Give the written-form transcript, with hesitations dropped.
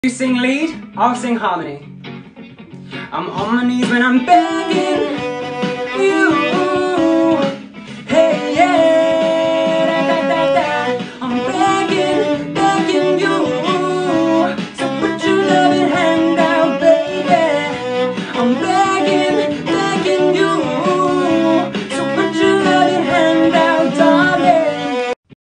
You sing lead, I'll sing harmony. I'm on my knees when I'm begging you. Hey, yeah, da, da, da, da. I'm begging, begging you. So put your loving hand out, baby. I'm begging,